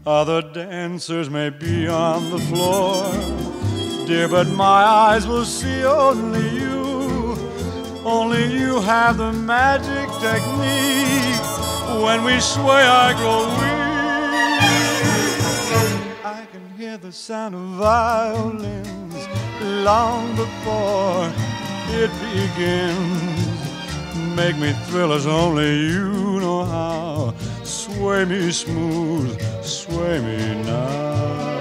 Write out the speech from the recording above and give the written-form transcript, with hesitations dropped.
Other dancers may be on the floor, dear, but my eyes will see only you. Only you have the magic technique. When we sway, I grow weak. I can hear the sound of violins long before it begins. Make me thrill as only you know how. Sway me smooth, sway me now.